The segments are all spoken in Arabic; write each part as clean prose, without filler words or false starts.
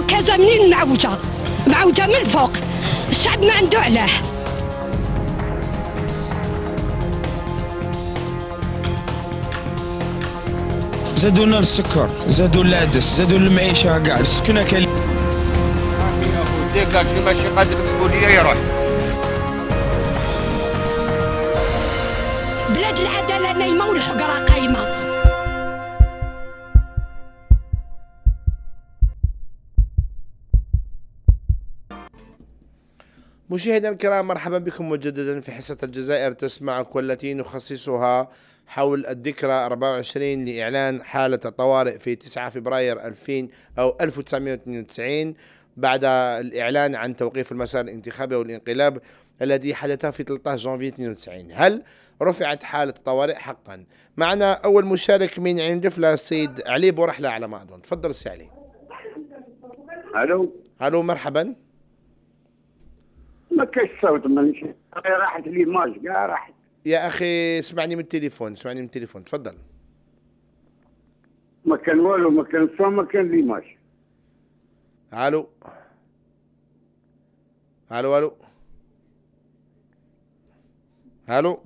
عكازة منين معوجة؟ معوجة من فوق، الشعب ما عنده علاه. زادوا لنا السكر، زادوا العدس، زادوا المعيشة كاع السكنة كاين. ديك اللي ماشي قادر المسؤولية يروح. بلاد العدالة نايمة والحقرة قايمة. مشاهدينا الكرام، مرحبا بكم مجددا في حصة الجزائر تسمعك، والتي نخصصها حول الذكرى 24 لإعلان حالة الطوارئ في 9 فبراير 1992 بعد الإعلان عن توقيف المسار الانتخابي والانقلاب الذي حدث في 13 جانفي 92. هل رفعت حالة الطوارئ حقا؟ معنا أول مشارك من عين جفلة السيد علي بورحلة على ما أظن. تفضل سي علي. ألو مرحبا. ما كاش صوت، مانيش راحت ليماج كاع راحت. يا اخي اسمعني من التليفون، تفضل. ما كان والو، ما كان صوت، ما كان ليماج. الو الو الو الو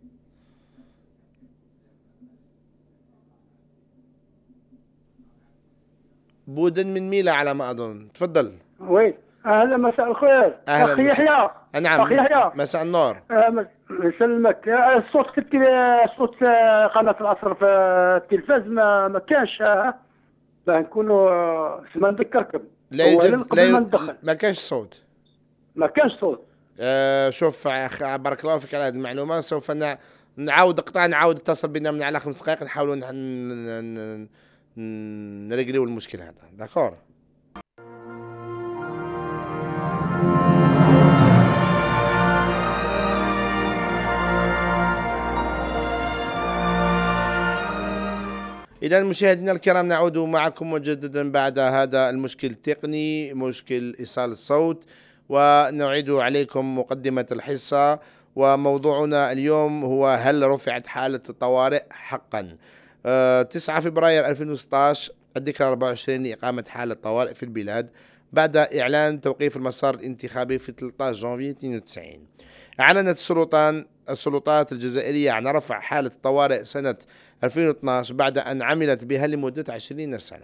بودن من ميلا على ما اظن. تفضل. وي اهلا، مساء الخير. اهلا اخي يحيى. نعم، اخي يحيى، مساء النور. يسلمك. الصوت صوت قناة العصر في التلفاز ما كانش، فنكونوا سما نذكركم. لا يوجد، ما كانش صوت. ما كانش صوت. شوف بارك الله فيك على هذه المعلومة. سوف نعاود اتصل بنا من على 5 دقائق، نحاولوا نرجلوا المشكل هذا. داكور. إذا مشاهدينا الكرام، نعود معكم مجددا بعد هذا المشكل التقني، مشكل إيصال الصوت، ونعيد عليكم مقدمة الحصة. وموضوعنا اليوم هو: هل رفعت حالة الطوارئ حقا؟ 9 فبراير 2016 الذكرى 24 لإقامة حالة طوارئ في البلاد بعد إعلان توقيف المسار الانتخابي في 13 جانفي 92. أعلنت السلطات الجزائرية عن رفع حالة الطوارئ سنة 2012 بعد أن عملت بها لمدة 20 سنة.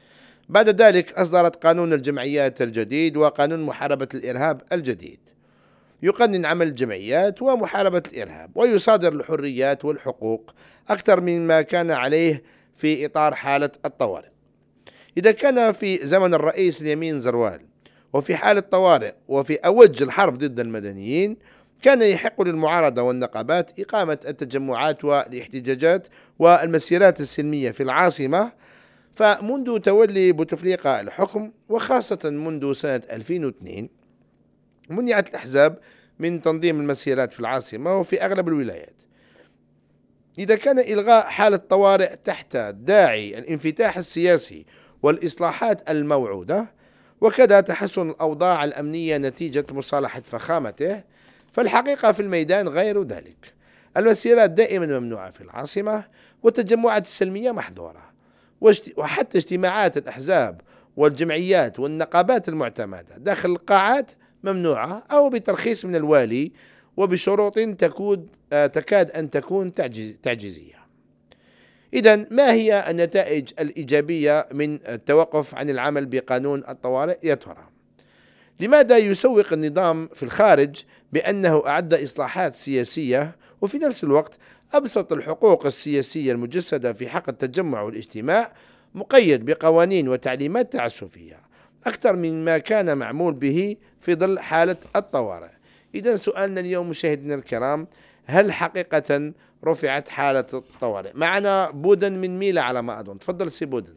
بعد ذلك أصدرت قانون الجمعيات الجديد وقانون محاربة الإرهاب الجديد، يقنن عمل الجمعيات ومحاربة الإرهاب، ويصادر الحريات والحقوق أكثر مما كان عليه في إطار حالة الطوارئ. إذا كان في زمن الرئيس اليمين زروال وفي حالة طوارئ وفي أوج الحرب ضد المدنيين، كان يحق للمعارضة والنقابات إقامة التجمعات والاحتجاجات والمسيرات السلمية في العاصمة. فمنذ تولي بوتفليقة الحكم، وخاصة منذ سنة 2002، منعت الأحزاب من تنظيم المسيرات في العاصمة وفي أغلب الولايات. إذا كان إلغاء حالة الطوارئ تحت داعي الانفتاح السياسي والإصلاحات الموعودة، وكذا تحسن الأوضاع الأمنية نتيجة مصالحة فخامته، فالحقيقة في الميدان غير ذلك. المسيرات دائما ممنوعة في العاصمة، والتجمعات السلمية محظورة، وحتى اجتماعات الأحزاب والجمعيات والنقابات المعتمدة داخل القاعات ممنوعة أو بترخيص من الوالي وبشروط تكاد أن تكون تعجيزية. إذن ما هي النتائج الإيجابية من التوقف عن العمل بقانون الطوارئ يا ترى؟ لماذا يسوق النظام في الخارج بأنه أعد إصلاحات سياسية، وفي نفس الوقت أبسط الحقوق السياسية المجسدة في حق التجمع والاجتماع مقيد بقوانين وتعليمات تعسفية أكثر مما كان معمول به في ظل حالة الطوارئ؟ إذن سؤالنا اليوم مشاهدينا الكرام: هل حقيقة رفعت حالة الطوارئ؟ معنا بودن من ميلا على ما أظن. تفضل سي بودن.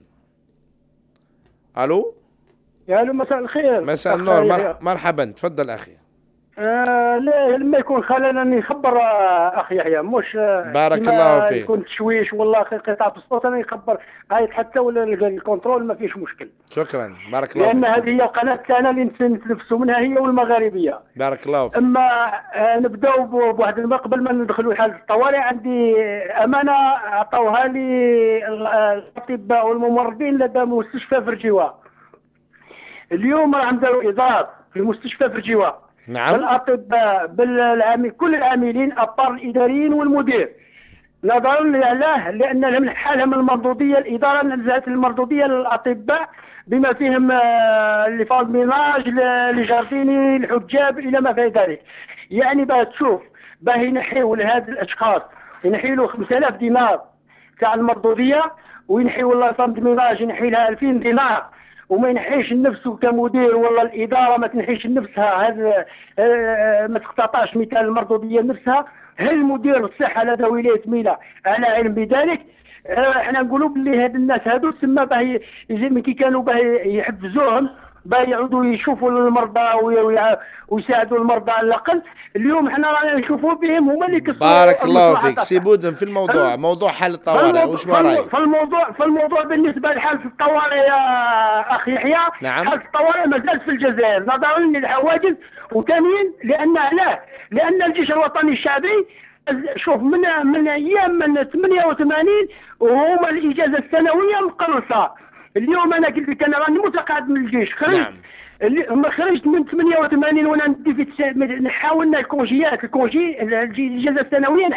ألو. يا الو، مساء الخير. مساء النور. مرحبا، تفضل أخي. لا، لما يكون خلينا نخبر اخي يحيى، مش بارك الله فيك. يكون تشويش والله قطع في الصوت، انا نخبر هاي حتى ولا الكنترول ما فيش مشكل. شكرا، بارك الله فيك. لان هذه هي القناه تاعنا اللي نتنفسوا منها، هي والمغاربيه. بارك الله فيك. اما نبداو بواحد قبل ما ندخلوا حاله الطوارئ، عندي امانه عطاوها لي الاطباء والممرضين لدى مستشفى فرجيوه. اليوم راهم داروا اضراب في مستشفى فرجيوه. نعم. بالاطباء كل العاملين ابار الاداريين والمدير، نظرا لان من حالهم المردوديه، الاداره نزلت المردوديه للاطباء بما فيهم لفالميناج لجارديني الحجاب الى ما في ذلك. يعني باه تشوف باه ينحيوا لهذه الاشخاص ينحيوا له 5000 دينار تاع المردوديه، وينحيوا الله صمد ميناج ينحي لها 2000 دينار، وما ينحيش نفسه كمدير ولا الاداره ما تنحيش نفسها. هذا ما تقتطعش مثال المردوديه نفسها. هل مدير الصحه لدى ولايه ميلا على علم بذلك؟ احنا نقولوا باللي هاد الناس هادو تسمى باه كي كانوا باه يحفزوهم باه يعودوا يشوفوا المرضى ويساعدوا المرضى على الاقل. اليوم احنا رانا نشوفوا بهم هما اللي كسروا. بارك الله فيك سي بودن. في الموضوع موضوع حل الطوارئ وش رايك؟ فالموضوع بالنسبه لحاله الطوارئ يا اخي يحيى، نعم. حاله الطوارئ ما زالت في الجزائر نظرا للحواجز، وثانيا لان الجيش الوطني الشعبي شوف من ايام من 88 وهما الاجازه السنويه مقلصه. اليوم انا قلت لك انا راني متقاعد من الجيش، خرجت. نعم. ما خرجت من 88 وانا ندي في نحاولنا الكونجي الاجازه السنويه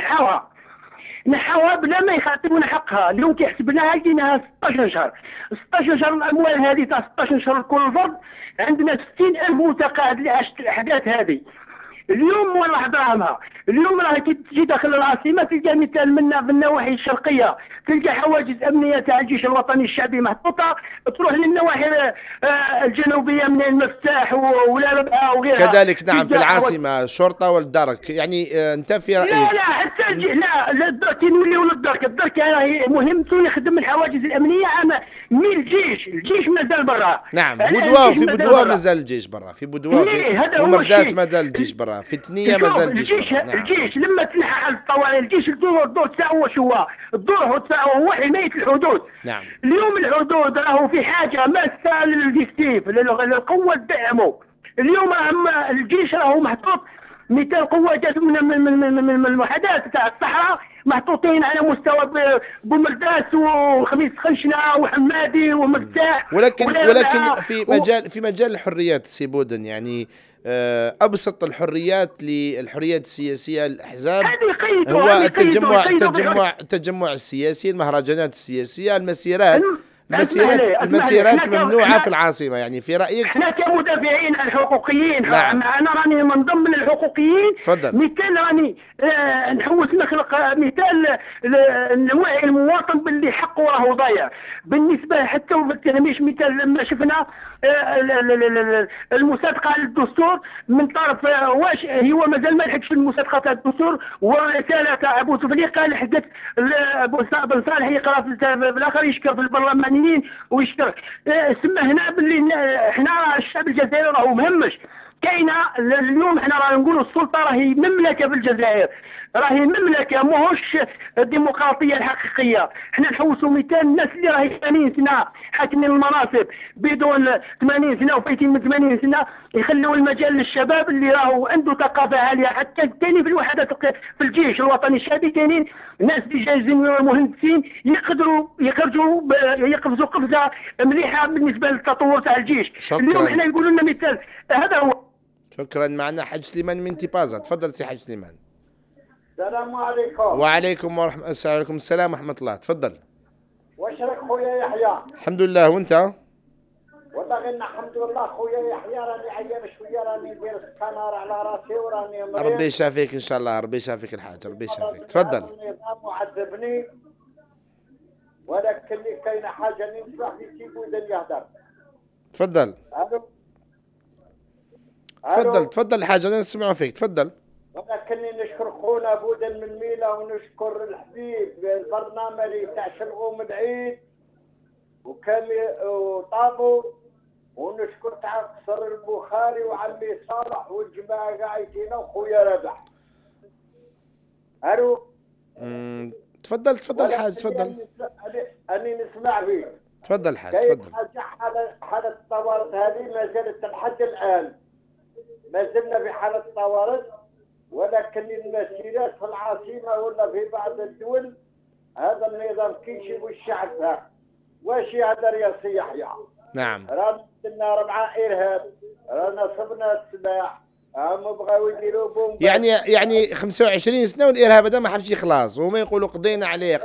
نحاوها بلا ما يخاطبونا حقها. اليوم كيحسبناها لقيناها 16 شهر. 16 شهر الاموال هذه تاع 16 شهر كل فرد، عندنا 60,000 متقاعد اللي عاشت الاحداث هذه. اليوم والله دراهمها. اليوم راه كي تجي داخل العاصمه تلقى مثال منا في النواحي الشرقيه تلقى حواجز امنيه تاع الجيش الوطني الشعبي محطوطه، تروح للنواحي الجنوبيه من المفتاح ولا ربعه وغيرها كذلك. نعم. في العاصمه الشرطه والدرك. يعني انت في رايك؟ لا حتى لا الدرك نوليو للدرك. الدرك راهي مهمته يخدم الحواجز الامنيه اما الجيش مازال برا. نعم. بودوا في بودوا مازال الجيش برا. في بودوا في ومرداس مازال الجيش برا. في تنية مازال الجيش برا. نعم. الجيش لما تنحى على الطوارئ الجيش الدور تاعو شو هو؟ الدور تاعو هو حمايه الحدود. نعم. اليوم الحدود راهو في حاجه ماسه للديكتيف للقوه تدعمه. اليوم الجيش راهو محطوط مثال قوه جات من المحادثات تاع الصحراء محطوطين على مستوى بومرداس وخميس خنشنه وحمادي ومفتاح. ولكن في مجال الحريات سي بودن، يعني ابسط الحريات للحريات السياسيه الاحزاب هو التجمع السياسي، المهرجانات السياسيه، المسيرات ممنوعه في العاصمه. يعني في رايك احنا كمدافعين الحقوقيين، نعم. انا راني من ضمن الحقوقيين. تفضل. مثال راني نحوس نخلق مثال نوعي المواطن باللي حقه راهو ضايع بالنسبه حتى مش مثال لما شفنا المصادقه للدستور من طرف واش هو مازال ما لحقش المصادقه تاع الدستور، ورساله تاع ابو سفليقه لحقت بن صالح يقرا في الاخر يشكر في البرلمانيين ويشكر. سما هنا باللي احنا الشعب الجزائري راهو مهمش. كاينه اليوم احنا راه نقولوا السلطه راهي مملكه في الجزائر، راهي مملكه ماهوش الديمقراطيه الحقيقيه. احنا نحوسوا مثال الناس اللي راهي 80 سنه حاكمين المناصب بدون 80 سنه وفايتين من 80 سنه يخلوا المجال للشباب اللي راهو عنده ثقافه عاليه. حتى كاينين في الوحدات في الجيش الوطني الشعبي كاينين ناس اللي جايزين مهندسين يقدروا يقفزوا قفزه مليحه بالنسبه للتطور تاع الجيش. شكرا. اليوم احنا يقولوا لنا مثال هذا هو. شكرا. معنا حاج سليمان من تيبازا. تفضل سي حاج سليمان. السلام عليكم. وعليكم السلام ورحمة الله. تفضل. واش راك خويا يحيى؟ الحمد لله. وانت؟ والله غير الحمد لله خويا يحيى، راني عيان شويه، راني ندير سكانر على راسي وراني مريض. ربي يشافيك ان شاء الله. ربي يشافيك الحاج. ربي يشافيك. تفضل. النظام معذبني، ولكن اللي كاينه حاجه اللي نسمع في تيبودن يهدر. تفضل. تفضل الحاج، انا نسمعوا فيك. تفضل. ولكني نشكر خونا بودن من ميلا ونشكر الحبيب البرنامج تاع شلغوم العيد وطابو، ونشكر تاع قصر البخاري وعمي صالح والجماعه قاعدين وخويا ربح. الو. تفضل الحاج. تفضل. اني نسمع فيك. تفضل الحاج. تفضل. حالة الطوارئ هذه ما زالت لحد الان، ما زلنا في حالة طوارئ، ولكن المسيرات في العاصمة ولا في بعض الدول هذا النظام كيشي والشعب واش يهدر يا سي يحيى؟ نعم. رانا درنا 4 إرهاب، رانا صبنا السلاح، هم بغاو يديروا بومب. يعني 25 سنه والارهاب هذا ما حبش يخلص، وهما يقولوا قضينا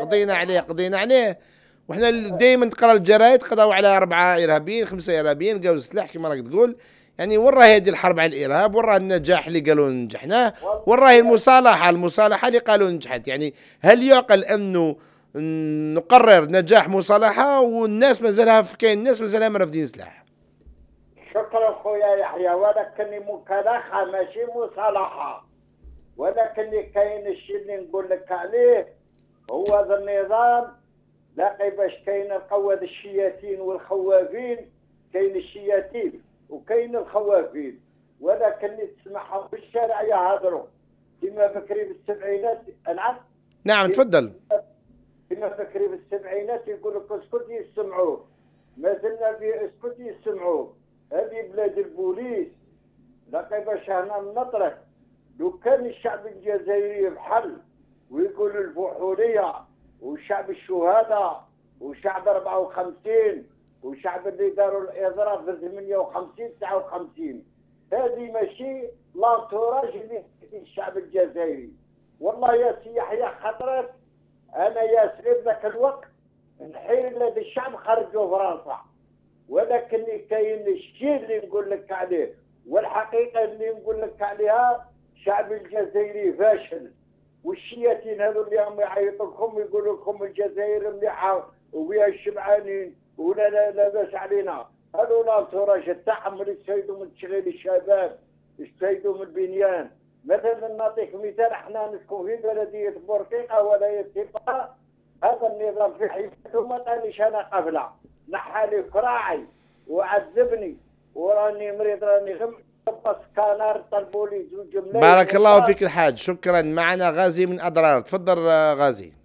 عليه، وحنا دائما تقرا الجرايد قضاو على 4 ارهابيين 5 ارهابيين لقاو السلاح كما راك تقول. يعني وين راهي هذه الحرب على الارهاب؟ وين راه النجاح اللي قالوا نجحناه؟ وين راهي المصالحه اللي قالوا نجحت؟ يعني هل يعقل انه نقرر نجاح مصالحه والناس مازالها كاين ناس مازالها مرافدين سلاح؟ شكرا خويا يحيى، ولكن مكالحه ماشي مصالحه، ولكن كاين الشيء اللي نقول لك عليه هو هذا النظام. لاقي باش كاين القواد الشياتين والخوافين، كاين الشياتين وكاين الخوافين، ولكن تسمعهم في الشارع يهضروا كما بكري بالسبعينات. نعم تفضل. كما بكري بالسبعينات يقول لك اسكت يسمعوه، مازلنا اسكت يسمعوه. هذه بلاد البوليس. لاقي باش هنا نطرح لو كان الشعب الجزائري بحل ويقولوا الفحوليه وشعب الشهداء وشعب 54 وشعب اللي داروا الاضراب في 58 59، هذه ماشي لانتوراج اللي الشعب الجزائري. والله يا سي يحيى خطرت انا يا سليم ذاك الوقت نحيل هذا الشعب خرجوا فرنسا، ولكن كاين الشيء اللي نقول لك عليه والحقيقه اللي نقول لك عليها، الشعب الجزائري فاشل. والشياتين هذو اللي هم يعيطوا لكم يقولوا لكم الجزائر مليحه وفيها الشبعانين ولا لا باس علينا، هذو لانتوراج تاعهم اللي يستفيدوا من تشغيل الشباب، يستفيدوا من البنيان. مثلا نعطيك مثال، احنا نسكن في بلديه بورقيقه ولايه تيفا، هذا النظام في حياته ما طانيش انا قبله، نحالي كراعي وعذبني وراني مريض راني غم بس كانار طلبوا لي 2 ملايين. بارك الله فيك الحاج، شكرا. معنا غازي من أضرار، تفضل غازي.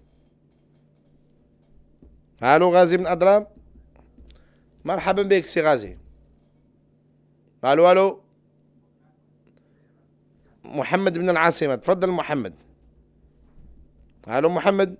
الو غازي من أضرار، مرحبا بك سي غازي. الو محمد من العاصمة، تفضل محمد. الو محمد.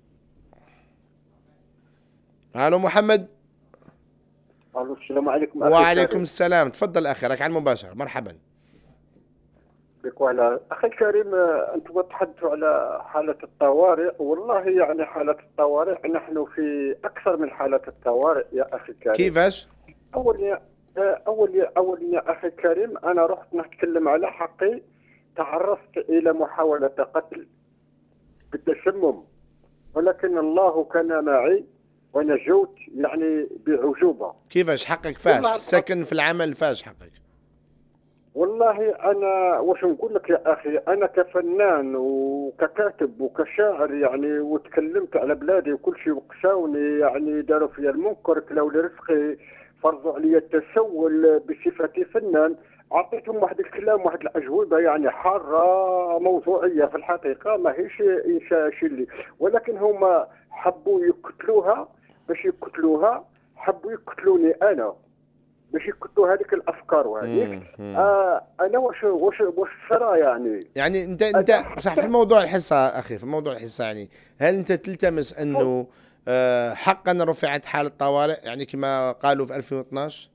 الو السلام عليكم. وعليكم السلام، تفضل اخي، راك على المباشر، مرحبا بك. وعلى اخي الكريم، انتم تحدثوا على حالة الطوارئ، والله يعني حالة الطوارئ نحن في اكثر من حالة الطوارئ يا اخي الكريم. كيفاش؟ اولا يا اخي الكريم، انا رحت نتكلم على حقي، تعرضت الى محاولة قتل بالتسمم، ولكن الله كان معي ونجوت يعني بعجوبة. كيفاش حقك فاش؟ ساكن في العمل فاش حقك؟ والله انا واش نقول لك يا اخي، انا كفنان وككاتب وكشاعر يعني، وتكلمت على بلادي وكل شيء، وقساوني يعني، داروا فيا المنكر، كلاو لي رزقي، فرضوا علي التسول بصفتي فنان. اعطيتهم واحد الكلام واحد الاجوبه يعني حاره موضوعيه في الحقيقه، ماهيش شي اللي، ولكن هما حبوا يقتلوها، باش يقتلوها حبوا يقتلوني انا باش يكتوا هذيك الافكار وهذيك. انا واش صرا يعني انت صح في الموضوع الحصه اخي، في موضوع الحصه يعني، هل انت تلتمس انه حقا رفعت حاله طوارئ يعني كما قالوا في 2012؟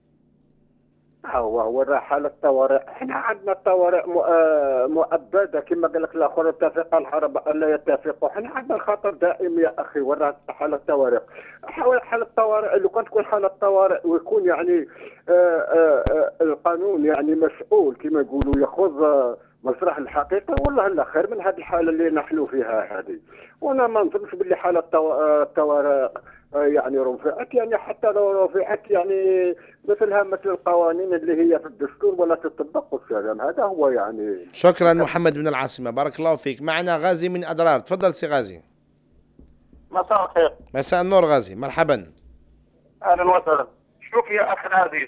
هو حالة طوارئ، احنا عندنا طوارئ مؤبده كما قال لك الاخر، اتفق الحرب الا يتفقوا. احنا عندنا الخطر دائم يا اخي، ورا حالة طوارئ. حالة طوارئ لو كانت تكون حالة طوارئ ويكون يعني القانون يعني مسؤول كما يقولوا، ياخذ مسرح الحقيقه، والله لا خير من هذه الحاله اللي نحن فيها هذه. وانا ما نظنش باللي حاله الطوارئ يعني رفعت، يعني حتى لو رفعت يعني مثلها مثل القوانين اللي هي في الدستور ولا تطبق والسلام. هذا هو يعني. شكرا محمد من العاصمة، بارك الله فيك. معنا غازي من أضرار، تفضل سي غازي. مساء الخير. مساء النور غازي، مرحبا. اهلا وسهلا. شوف يا اخي العزيز،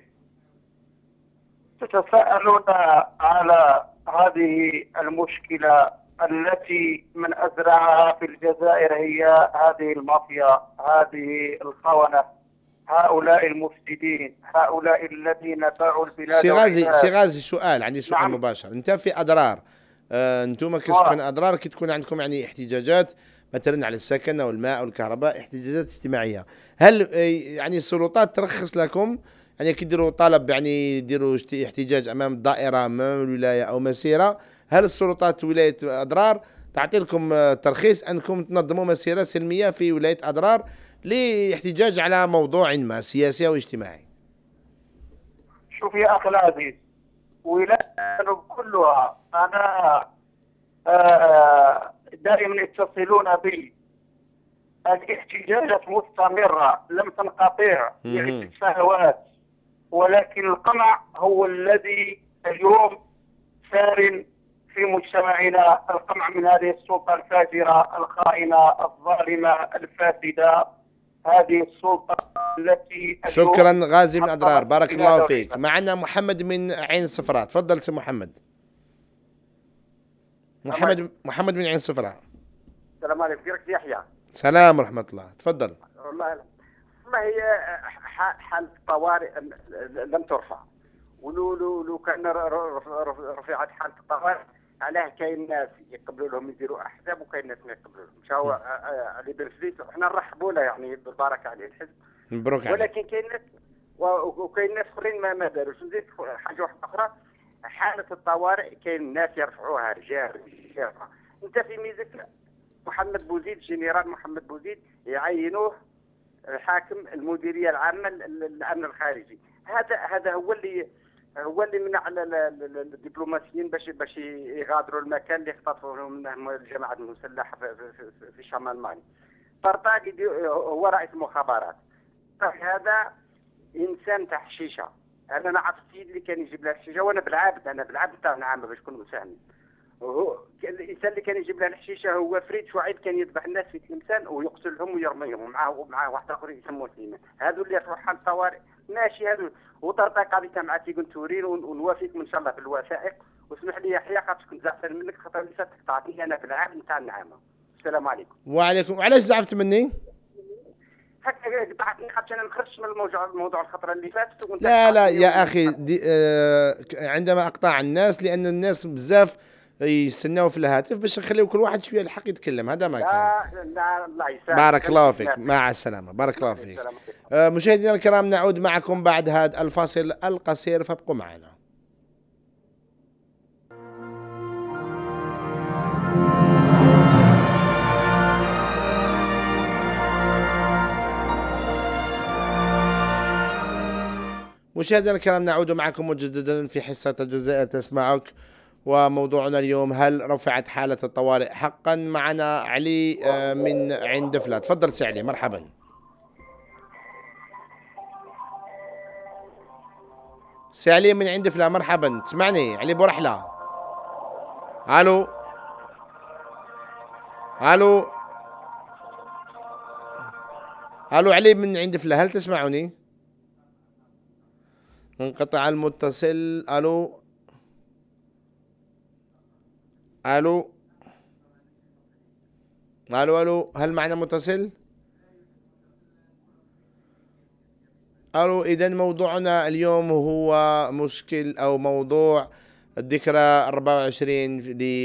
تتساءلون على هذه المشكلة التي من أزرعها في الجزائر هي هذه المافيا، هذه الخونة، هؤلاء المفسدين، هؤلاء الذين باعوا البلاد. سي غازي سؤال، عندي سؤال. نعم. مباشر. انت في أضرار، انتم كسكن أضرار كي تكون عندكم يعني احتجاجات مثلا على السكن أو الماء أو الكهرباء، احتجاجات اجتماعية. هل يعني السلطات ترخص لكم؟ يعني كي ديروا طلب، يعني ديروا احتجاج أمام الدائرة، أمام الولاية أو مسيرة، هل السلطات ولاية أضرار تعطي لكم ترخيص أنكم تنظموا مسيرة سلمية في ولاية أضرار لاحتجاج على موضوع ما سياسي أو اجتماعي؟ شوف يا أخي العزيز، ولاية كلها أنا دائما يتصلون بي، الاحتجاجات مستمرة لم تنقطع لعدة سنوات، ولكن القمع هو الذي اليوم سار في مجتمعنا. القمع من هذه السلطة الفاجرة الخائنة الظالمة الفاسدة، هذه السلطة التي شكرا غازي من أضرار، بارك الله فيك. معنا محمد من عين الصفراء، تفضل سي محمد. محمد من عين الصفراء. السلام عليكم، كيفك يحيى؟ سلام ورحمة الله، تفضل. والله ما هي حالة الطوارئ لم ترفع، ولو كان رفعت حالة الطوارئ علاه كاين ناس يقبلوا لهم يديروا احزاب وكاين ناس ما يقبلوا لهم. مشاو علي بن فليس وحنا نرحبوا له يعني بالبركه عليه الحزب، مبروك عليك. ولكن كاين ناس وكاين ناس اخرين ما داروش. نزيد حاجه واحده اخرى، حالة الطوارئ كاين ناس يرفعوها رجال. انت في ميزك محمد بوزيد، جنرال محمد بوزيد يعينوه الحاكم المديريه العامه للامن الخارجي. هذا هو اللي منع الدبلوماسيين باش يغادروا المكان اللي اختطفوا منهم الجماعه المسلحه في شمال مالي. طرطاق هو رئيس المخابرات. هذا انسان تاع حشيشه. انا نعرف السيد اللي كان يجيب لها الحشيشه، وانا بالعابد تاع العامه باش نكون مساهمين. الانسان اللي كان يجيب لها الحشيشه هو فريد شعيب، كان يذبح الناس في تلمسان ويقتلهم ويرميهم، معاه واحد اخر يسموه سليمان. هذو اللي يروحوا حال الطوارئ ماشي. هذو وطرطاق هذه مع تيقول تورين، ونوافيكم ان شاء الله بالوثائق. واسمح لي يحيى خاطر كنت زعفان منك، خاطر لسه تقطعتني انا في العام نتاع النعامه. السلام عليكم. وعليكم. علاش زعفت مني؟ هكا قطعتني خاطر انا ما خرجتش من الموضوع الخطره اللي فاتت. لا يا اخي عندما اقطع الناس، لان الناس بزاف يستناو في الهاتف باش نخليو كل واحد شويه الحق يتكلم. هذا ما كان. لا الله يسامحك. بارك الله فيك، مع السلامه. بارك الله فيك. مشاهدينا الكرام، نعود معكم بعد هذا الفاصل القصير، فابقوا معنا. مشاهدينا الكرام، نعود معكم مجددا في حصة الجزائر تسمعك، وموضوعنا اليوم: هل رفعت حالة الطوارئ حقا؟ معنا علي من عين دفلة، تفضل سي علي. مرحبا. سي علي من عين دفلة، مرحبا. تسمعني؟ علي بورحلة. الو الو الو علي من عين دفلة، هل تسمعني؟ انقطع المتصل. الو الو الو الو، هل معنا متصل؟ الو. اذا موضوعنا اليوم هو مشكل او موضوع الذكرى 24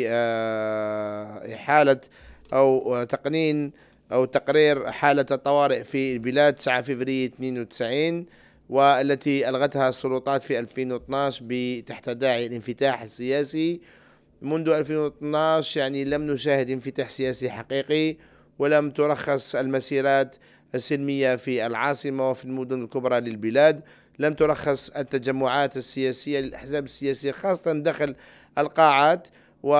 لإحالة او تقنين او تقرير حالة الطوارئ في البلاد 9 فبراير 92، والتي ألغتها السلطات في 2012 تحت داعي الانفتاح السياسي. منذ 2012 يعني لم نشاهد انفتاح سياسي حقيقي، ولم ترخص المسيرات السلمية في العاصمة وفي المدن الكبرى للبلاد، لم ترخص التجمعات السياسية للأحزاب السياسية خاصة داخل القاعات.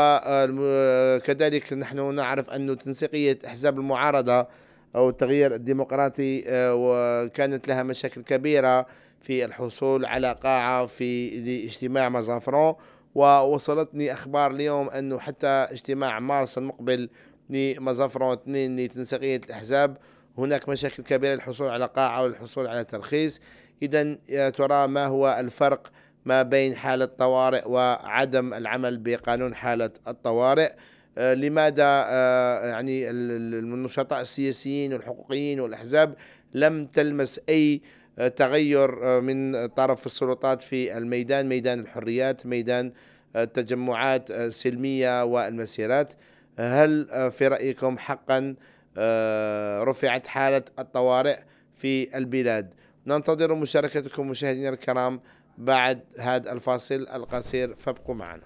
وكذلك نحن نعرف أن تنسيقية أحزاب المعارضة أو التغيير الديمقراطي وكانت لها مشاكل كبيرة في الحصول على قاعة في اجتماع مازافرون. ووصلتني أخبار اليوم أنه حتى اجتماع مارس المقبل لمازافرون 2 لتنسيقية الأحزاب هناك مشاكل كبيرة للحصول على قاعة والحصول على ترخيص. إذن يا ترى ما هو الفرق ما بين حالة طوارئ وعدم العمل بقانون حالة الطوارئ؟ لماذا يعني النشطاء السياسيين والحقوقيين والأحزاب لم تلمس أي تغير من طرف السلطات في الميدان، ميدان الحريات، ميدان التجمعات السلمية والمسيرات؟ هل في رأيكم حقا رفعت حالة الطوارئ في البلاد؟ ننتظر مشاركتكم مشاهدينا الكرام بعد هذا الفاصل القصير، فابقوا معنا.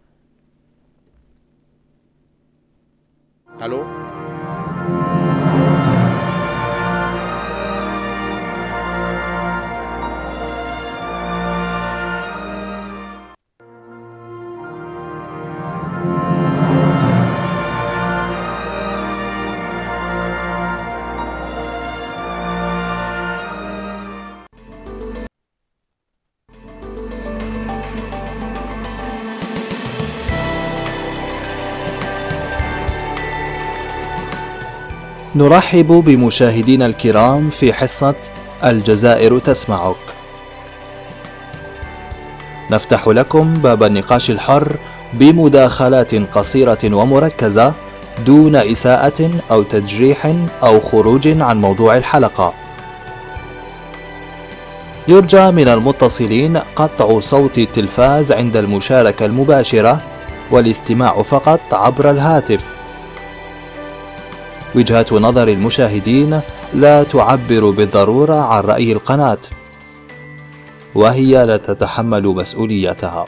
ألو. نرحب بمشاهدينا الكرام في حصة الجزائر تسمعك. نفتح لكم باب النقاش الحر بمداخلات قصيرة ومركزة دون إساءة أو تجريح أو خروج عن موضوع الحلقة. يرجى من المتصلين قطع صوت التلفاز عند المشاركة المباشرة والاستماع فقط عبر الهاتف. وجهة نظر المشاهدين لا تعبر بالضرورة عن رأي القناة، وهي لا تتحمل مسؤوليتها.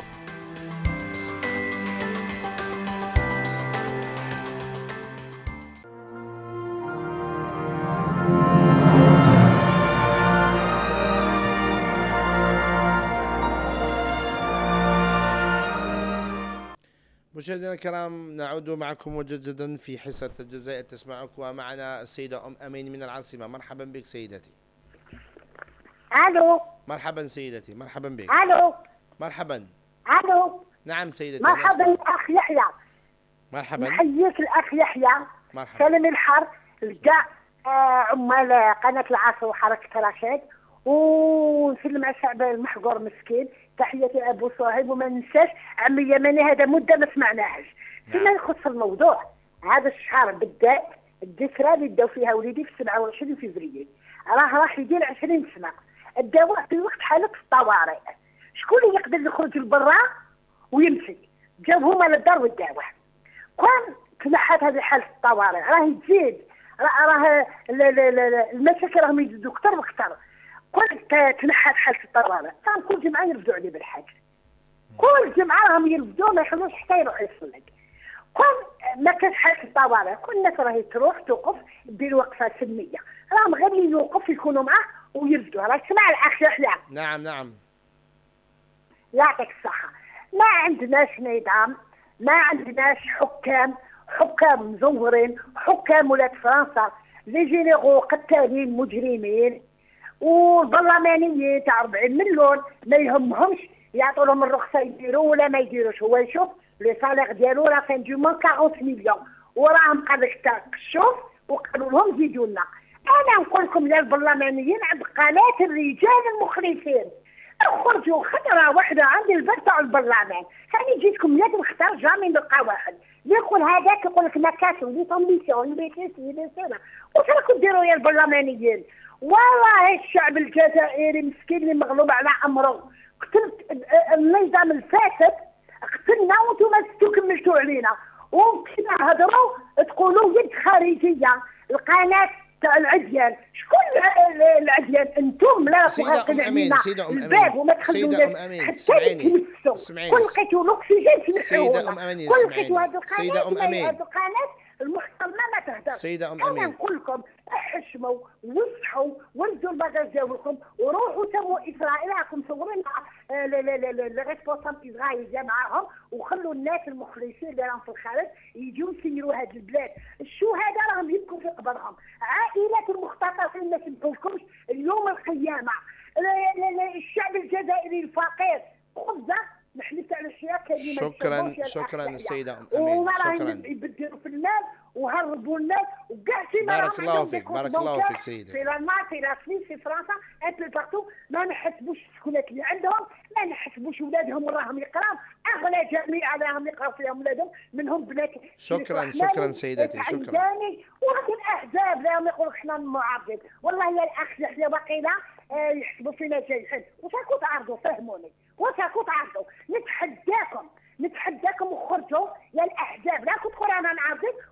مشاهدينا الكرام، نعود معكم مجددا في حصة الجزائر تسمعك، ومعنا السيدة أم أمين من العاصمة. مرحبا بك سيدتي. الو. مرحبا سيدتي، مرحبا بك. الو. مرحبا. الو. نعم سيدتي. مرحبا الاخ يحيى. مرحبا. نحييك الاخ يحيى. مرحبا. سلام الحر لكاع عمال قناة العصر وحركة رشاد، ونسلم على الشعب المحقور مسكين. تحياتي ابو صهيب، وما ننساش عمي يماني، هذا مده ما سمعناهش. فيما يخص الموضوع هذا الشهر بالذات، الذكرى اللي داو فيها وليدي في 27 فبراير راح يدير 20 سنه. الدواء في وقت حاله الطوارئ، شكون اللي يقدر يخرج لبرا ويمشي؟ جاب هما للدار والدواء. كون تنحت هذه حاله الطوارئ راه تزيد، راه المشاكل راهم يزيدوا اكثر واكثر. كل تنحت حاله الطوارئ كان كل جمعه يرفدوا عليه بالحاج، كل جمعه راهم يرفدوه ما يخلوش حتى يروح يصلي. كل ما كانش حاله الطوارئ كل الناس راهي تروح توقف دير وقفه سلميه، راهم غير اللي يوقف يكونوا معاه ويرفدوه. راك تسمع الاخ يحيى؟ نعم نعم. يعطيك الصحه. ما عندناش نظام، ما عندناش حكام مزورين، حكام ولاد فرنسا لي جينيرو قتالين مجرمين، والبرلمانيين تاع 40 مليون ما يهمهمش يعطوا لهم الرخصه يديروا ولا ما يديروش. هو يشوف لي صالير ديالو لا فين دو مون 40 مليون، وراهم قال لك شوف وقالوا لهم زيدوا لنا. انا نقول لكم يا البرلمانيين عند قناه الرجال المخلصين، خرجوا خطره واحده عندي البث تاع البرلمان. ثاني جيتكم يد نختار جامي نلقى واحد يقول هذاك يقول لك ما كاش ولي طوميسيون لي سنه. واش راكم ديروا يا البرلمانيين؟ والله الشعب الجزائري مسكين اللي مغلوب على امره. قتلت النظام الفاسد، قتلنا وانتم كملتوا علينا، وكنا هضروا تقولوا يد خارجيه. القناه تاع العديان، شكون العديان؟ انتم لا سيدة أم أمين، سيدة أم الباب وما أمين، سيدة أم أمين، اسمعيني. كل لقيتوا الاكسجين سيدة أم أمين، كل لقيتوا هذه سيدة أم أمين، هذه القناه المحترمه ما تهدرش. سيدة أم أمين، انا نقول لكم احشموا وصحوا وانزلوا الباغاج ديالكم وروحوا سووا اسرائيل. راكم صورين لي ريسبونسابل اسرائيل معاهم، وخلوا الناس المخلصين اللي راهم في الخارج يجوا يسيروا هذه البلاد. الشهداء راهم يبكوا في قبرهم، عائلات المختطفين ما تنفذكمش اليوم القيامه. الشعب الجزائري الفقير خبزه نحلف على الشيء كلمه. شكرا السيدة أم أمين، شكرا. يبدلوا في الناس وهربوا الناس وكاع شي. بارك الله فيك، بارك الله فيك سيدي. في الالمان، في لا سويس، في فرنسا، ان بارتو ما نحسبوش السكونات اللي عندهم، ما نحسبوش ولادهم راهم يقراو، اغلى جميع راهم يقراو فيهم ولادهم منهم بنات. شكرا سيدتي، شكرا. ولكن الاحزاب راهم يقولوا احنا معارضين. والله يا الاخ يحيى باقينا يحسبوا فينا جايحين. واش راكم تعرضوا؟ فهموني واش راكم تعرضوا؟ نتحداكم وخرجوا يا الاحزاب. راكم تقولوا انا نعارضين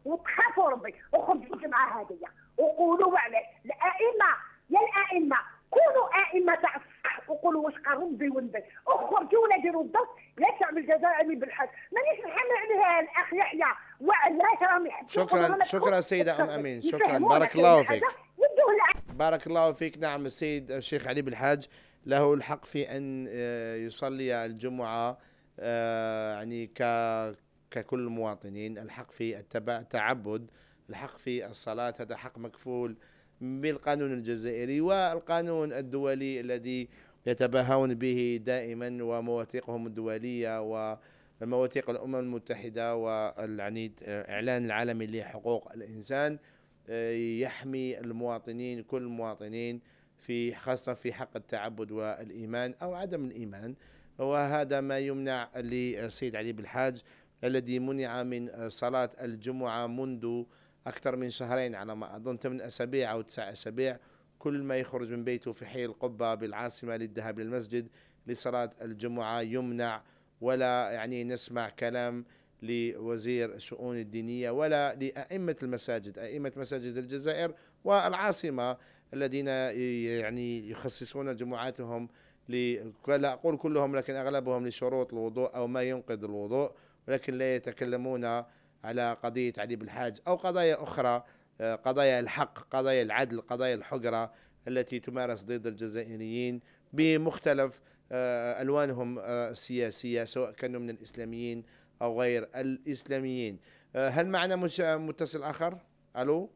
نقولوا واش قال ربي ونبي، اخرجوا ولا ديروا الضغط، لا تعمل جزاء امين بالحج، مانيش نحمل عليها الاخ يحيى وعلاش راهم يحبوا. شكرا سيدة ام امين، شكرا، بارك الله فيك. بارك الله فيك. نعم السيد الشيخ علي بالحاج له الحق في ان يصلي الجمعة يعني ككل المواطنين، الحق في التعبد، الحق في الصلاة، هذا حق مكفول بالقانون الجزائري والقانون الدولي الذي يتباهون به دائما، ومواثيقهم الدولية ومواثيق الأمم المتحدة والإعلان العالمي لحقوق الإنسان يحمي المواطنين، كل المواطنين، خاصة في حق التعبد والإيمان أو عدم الإيمان. وهذا ما يمنع للسيد علي بالحاج الذي منع من صلاة الجمعة منذ أكثر من شهرين على ما أظن، 8 أسابيع أو 9 أسابيع. كل ما يخرج من بيته في حي القبة بالعاصمة للذهاب للمسجد لصلاة الجمعة يمنع، ولا يعني نسمع كلام لوزير الشؤون الدينية ولا لأئمة المساجد، أئمة مساجد الجزائر والعاصمة الذين يعني يخصصون جمعاتهم لا أقول كلهم لكن أغلبهم لشروط الوضوء أو ما ينقض الوضوء، ولكن لا يتكلمون على قضية علي بالحاج أو قضايا أخرى، قضايا الحق، قضايا العدل، قضايا الحقرة التي تمارس ضد الجزائريين بمختلف ألوانهم السياسية، سواء كانوا من الإسلاميين أو غير الإسلاميين. هل معنا متصل آخر؟ ألو،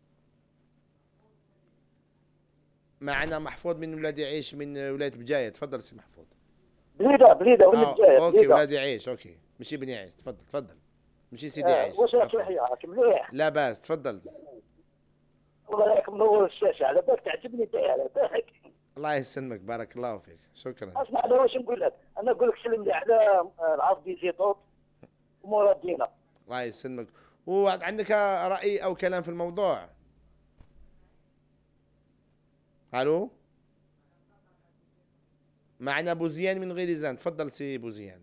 معنا محفوظ من ولادي عيش من ولاية بجاية. تفضل سي محفوظ. بليدة ولا بجاية؟ اوكي ولادي عيش، اوكي ماشي بني عيش. تفضل ماشي سيدي عيش. واش راك راكم مليح؟ لا باس، تفضل. والله راك منور الشاشة، على بالك تعجبني انت، على بالك. الله يسلمك، بارك الله فيك، شكرا. اسمع انا واش نقول لك، انا نقول لك سلم لي على العرضي زيتوت ومراد دينا. الله يسلمك. وعندك رأي أو كلام في الموضوع؟ الو، معنا بوزيان من غليزان. تفضل سي بوزيان.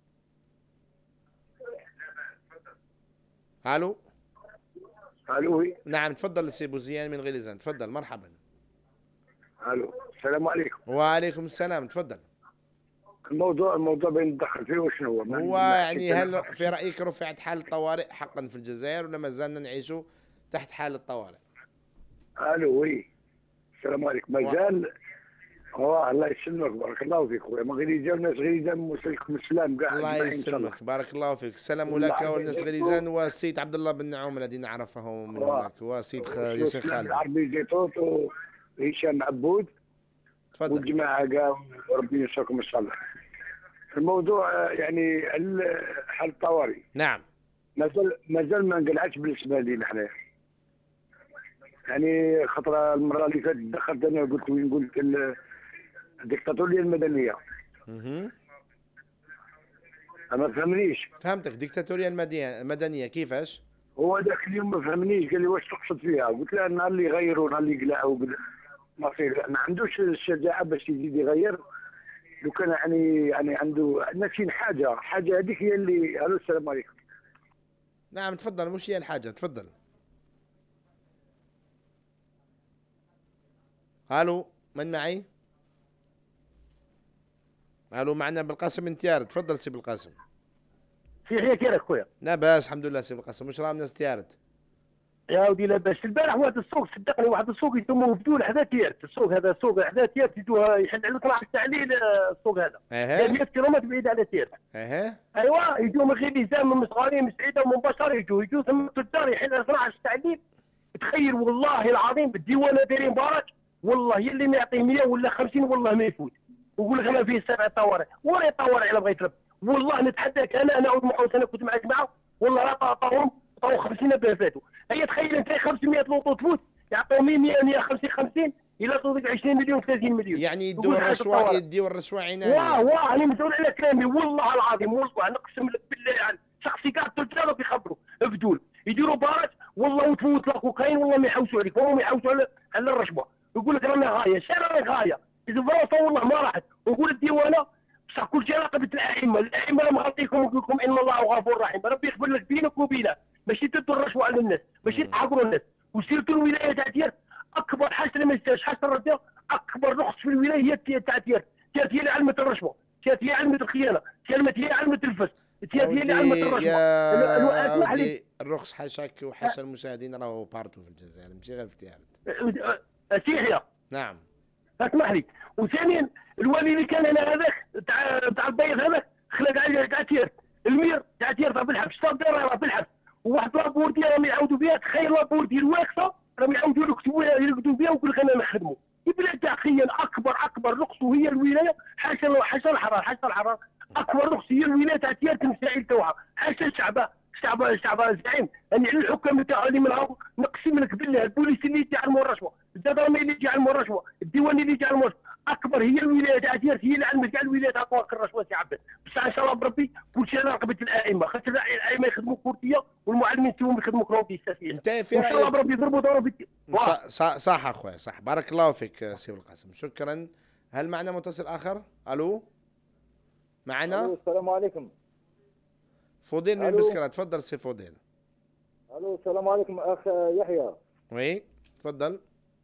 الو الو، نعم تفضل سي بوزيان من غليزان، تفضل مرحبا. الو، السلام عليكم. وعليكم السلام، تفضل. الموضوع بين ندخل فيه وشنو هو يعني هل في رأيك رفعت حالة الطوارئ حقا في الجزائر ولا ما زالنا نعيشوا تحت حالة الطوارئ؟ الو وي، السلام عليكم. مازال الله يسلمك، بارك الله فيك خويا. ما غليزان ناس غليزان موصلكم السلام كاع. الله يسلمك، بارك الله فيك. السلام لك والناس غليزان والسيد عبد الله بن نعوم الذي نعرفه من هناك، وسيد ياسين خالد. العربي زيتوت وهشام عبود. تفضل. والجماعه كاع ربي ينصركم ان شاء الله. الموضوع يعني حل الطوارئ. نعم. مازال ما انقلعش بالنسبه لي حنايا. يعني خطره المره اللي فاتت دخلت انا قلت وين، قلت الديكتاتوريه المدنيه. ما فهمنيش. فهمتك، ديكتاتوريه المدنيه كيفاش؟ هو ذاك اليوم ما فهمنيش، قال لي واش تقصد فيها؟ قلت له النهار اللي يغيروا، نهار اللي يقلعوا ما ما عندوش الشجاعه باش يزيد يغير. لو كان يعني عنده ناسين حاجه هذيك هي اللي. الو السلام عليكم. نعم تفضل، مش هي الحاجه، تفضل. الو، من معي؟ الو، معنا بالقاسم من تيارت. تفضل سي بالقاسم. في حياة كيرك خويا؟ لا باس الحمد لله سي بالقاسم. واش راه الناس تيارت؟ يا ودي لاباس. البارح واحد السوق صدقني، واحد السوق يسموه بدول حدا تيارت. السوق هذا سوق حدا تيارت، يحل على طلع التعليل. السوق هذا 100 كيلومتر بعيد على تيارت. ايوا يجوا من غليزان، من مصغارين، من سعيده، ومن بشر، يجوا ثم في الدار يحل على 12 التعليل. تخيل والله العظيم بالديوانه دايرين بارك، والله يلي ما يعطيه 100 ولا 50 والله ما يفوت. ويقول لك انا فيه 7 طوارئ، ولا طوارئ الا بغيت ربي. والله نتحداك انا ومحوس، انا كنت معك معه، والله لا طاوهم 50 بلا فاتوا. هي تخيل انت 500 لوطو تفوت يعطوا 100 150 50 الى توصل 20 مليون 30 مليون. يعني يدوا الرشوه عنايه. واه انا مسؤول على كلامي والله العظيم، والله نقسم لك بالله يعني شخصي كاع التجار يخبروا بدول يديروا بارك والله، وتفوت لك كوكايين والله ما يحوسوا عليك، وهم يحوسوا على الرشوه. يقول لك رانا غايه، شنو رانا غايه؟ اذا فرنسا والله ما راحت. ونقول الديوانه بصح كل شيء راقبه الائمه راه مغطيكم ويقول لكم ان الله غفور رحيم. ربي يغفر لك بينك وبينه، ماشي تدوا الرشوه على الناس، ماشي تحقروا الناس. وسيرتوا الولايه تاع تيارت اكبر حاجه ما يستاهلش حاجه الرجال، اكبر رخص في الولايه هي تاع تيارت. كانت هي اللي علمت الرشوه، كانت هي علمت الخيانه، كانت هي علمت الفسق، كانت هي اللي علمت الرشوه. يا ودي الرخص حاشاك وحاشا المشاهدين راهو بارتو في الجزائر ماشي غير في تيارت. سيحيا نعم اسمح لي. وثانيا الوالي اللي كان هنا هذاك تاع البيض هذاك خلق على تيرت، المير تاع تيرت راه بالحبس، صابر راه بالحبس، وواحد لابورتي راهم يعاودوا بها، تخيل لابورتي الواقفه راهم يعاودوا يرقدوا بها ويقول لك انا نخدموا. البلاد تاع خيان اكبر رخص وهي الولايه حاشا الحرار اكبر رخص هي الولايه تاع تيرت المسائل توها، حاشا الشعب زعيم. يعني على الحكام تاعو اللي منهم نقسم لك بالله البوليس اللي يعلموا الرشوه، الجدرمي اللي يعلموا الرشوه، الديواني اللي يعلموا الرشوه، اكبر هي الولايه تاع تيرت، هي اللي علمت كاع الولايه تاع طوارق الرشوه سي عبد. بصح ان شاء الله بربي كل شيء على رقبه الائمه، خاطر الائمه يخدموا كورتيه والمعلمين تاعهم يخدموا كروندي اساسيه. انت في ان شاء الله بربي يضربوا دورهم في صح اخويا صح. بارك الله فيك سي القاسم، شكرا. هل معنا متصل اخر؟ الو معنا؟ الو السلام عليكم. فوديل من بسكرة، تفضل سي فوديل. الو السلام عليكم اخ يحيى. وي تفضل.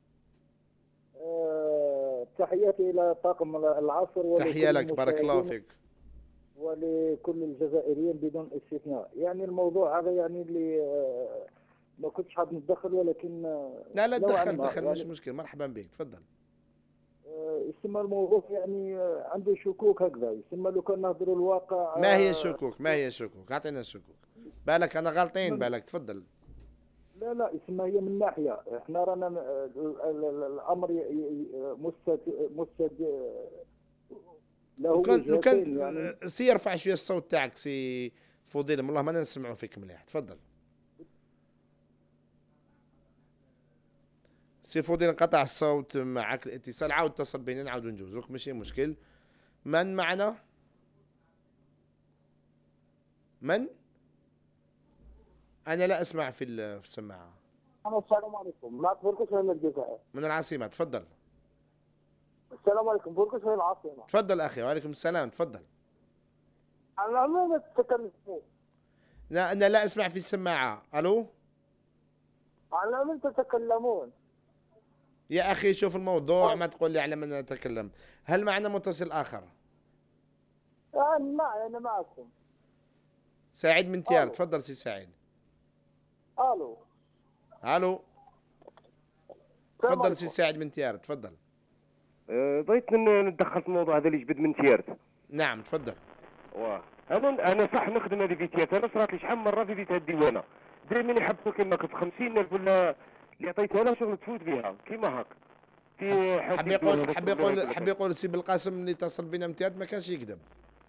تحياتي الى طاقم العصر. تحية لك بارك الله فيك. ولكل الجزائريين بدون استثناء. يعني الموضوع هذا يعني اللي ما كنتش حاب نتدخل، ولكن لا تدخل يعني مش مشكل، مرحبا بك تفضل. يسمى الموضوع يعني عنده شكوك هكذا، يسمى لو كان نهضروا الواقع. ما هي الشكوك؟ اعطينا الشكوك. بالك انا غالطين بالك تفضل. لا يسمى هي من ناحيه احنا رانا الامر مستد لو كان يعني سي يرفع شويه الصوت تاعك سي فضيله، والله ما نسمعوا فيك مليح تفضل. سي فضيله انقطع الصوت معك الاتصال، عاود اتصل بينا نعاودوا نجوزوك ماشي مشكل. من معنا؟ من؟ أنا لا أسمع في السماعة. السلام عليكم، معك بوركس من الجزائر. من العاصمة تفضل. السلام عليكم، بوركس من العاصمة. تفضل أخي. وعليكم السلام تفضل. أنا ما تتكلمون. لا أنا لا أسمع في السماعة. ألو؟ على من تتكلمون؟ يا أخي شوف الموضوع ما تقول لي على من نتكلم. هل معنا متصل آخر؟ أنا معكم. سعيد من تيار تفضل سي سعيد. الو تفضل سي سعيد من تيار تفضل. بغيت نتدخل في الموضوع هذا اللي جبد من تيارت. نعم تفضل. واه انا صح نخدم هذه في تيارت، انا صرات لي شحال من مره في بيت الديوانه دائما يحبسوا كيما كنت 50,000 ولا اللي عطيتها لها شغل تفوت بها كيما هاك. في حب يقول سي بالقاسم اللي اتصل بنا من تيارت ما كانش يكذب.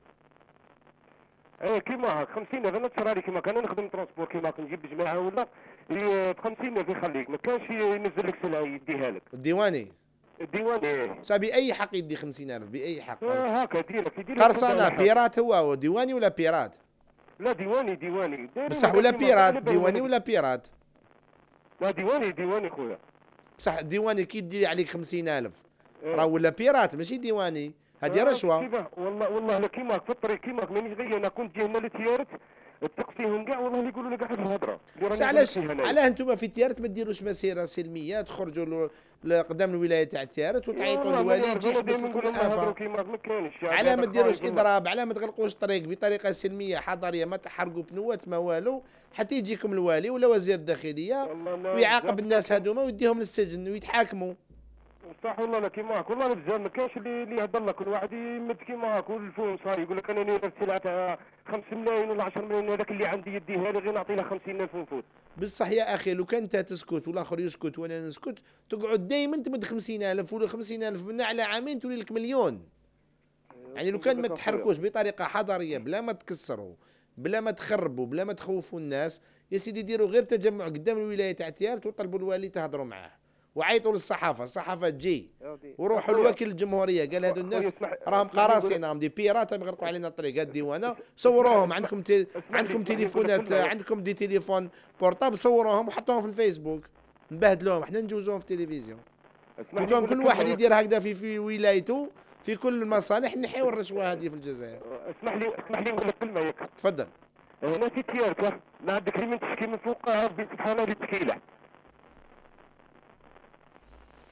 كيما هاك 50,000 انا تصرى لي كيما كان نخدم ترونسبور كيما كنجيب بجماعه ولا ب 50,000 يخليك، ما كانش ينزل لك سلعه يديها لك. الديواني صافي اي حق يدي 50,000 باي حق. هاكا يدير قرصانه بيرات هو ديواني ولا بيرات؟ لا ديواني بصح ولا بيرات ديواني ولا بيرات؟ لا ديواني خويا. بصح ديواني كي يدي عليك 50,000 راه ولا بيرات ماشي ديواني، هذه رشوه. والله لا كيما في الطريق كيما مانيش غير انا كنت جاي هنا لتيارت تقصيهم كاع والله يقولوا لي كاع هذه الهضره. بصح علاه انتم في تيارت ما ديروش مسيره سلميه تخرجوا لقدام الولايه تاع تيارت وتعيطوا للوالي يجي يحبس لكم الافه؟ علاه ما ديروش اضراب؟ علاه ما تغلقوش الطريق بطريقه سلميه حضاريه، ما تحرقوا بنوات ما والو حتى يجيكم الوالي ولا وزير الداخليه ويعاقب الناس هذوما ويديهم للسجن ويتحاكموا. صح والله لا كيما هاك، والله البزاف ما كاينش اللي يهضر لك، كل واحد يمد كيما هاك والفون صار يقول لك انا نير السلعه تاع 5 ملايين ولا 10 ملايين هذاك اللي عندي يديها لي غير نعطي له 50,000 ونفوت. بصح يا اخي لو كان انت تسكت والاخر يسكت وانا نسكت تقعد دائما تمد 50,000 ولا 50,000 من على عامين تولي لك مليون. يعني لو كان ما تحركوش بطريقه حضاريه بلا ما تكسروا بلا ما تخربوا بلا ما تخوفوا الناس، يا سيدي ديروا غير تجمع قدام الولايه تاع تيارت وطلبوا الوالي تهضروا معاه وعيطوا للصحافه، الصحافه تجي وروحوا لوكيل الجمهوريه قال هذو الناس راهم قراصنه راهم دي بيرات يغلقوا علينا الطريق الديوانه، صوروهم عندكم تليفونات عندكم دي تليفون بورطابل صوروهم وحطوهم في الفيسبوك نبهدلوهم احنا نجوزوهم في التلفزيون. وكان كل واحد يدير هكذا في ولايته في كل المصالح نحيوا الرشوه هذه في الجزائر. اسمح لي نقول لك كلمه ياك. تفضل. هنا في تيارت ما عندك اللي من تشكي من فوق ربي سبحانه اللي تكيله.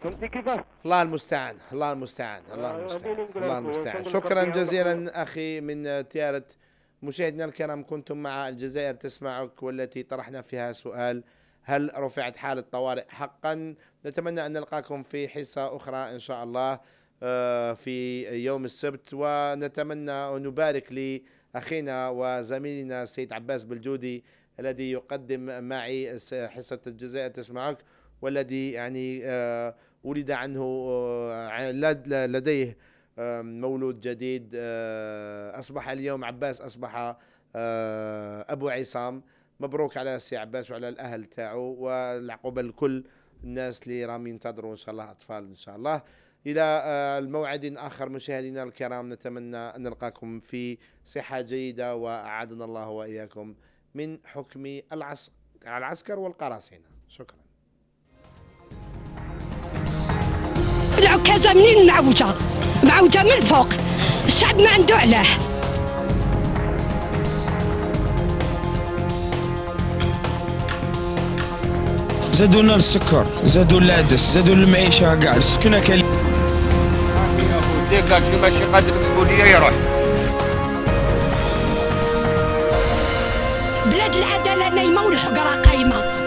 فهمتي كيفاه؟ الله المستعان الله المستعان الله المستعان الله المستعان. شكرا جزيلا أخي من تيارة. مشاهدينا الكرام، كنتم مع الجزائر تسمعك، والتي طرحنا فيها سؤال: هل رفعت حالة طوارئ حقا؟ نتمنى أن نلقاكم في حصة أخرى إن شاء الله في يوم السبت، ونتمنى ونبارك لأخينا وزميلنا السيد عباس بلجودي الذي يقدم معي حصة الجزائر تسمعك، والذي يعني ولد عنه لديه مولود جديد. أصبح اليوم عباس أصبح أبو عصام. مبروك على السي عباس وعلى الأهل تاعو، والعقوبة لكل الناس اللي راهم ينتظروا إن شاء الله أطفال إن شاء الله. إلى الموعد آخر مشاهدينا الكرام، نتمنى أن نلقاكم في صحة جيدة، وأعاذنا الله وإياكم من حكم العسكر والقراصنة. شكرا. العكازة منين معوجة من فوق، الشعب ما عنده علاه. زادوا لنا السكر، زادوا العدس، زادوا المعيشة، كاع السكنة كاين. قال شي ماشي قادر المسؤولية يروح. بلاد العدالة نايمة والحقرة قايمة.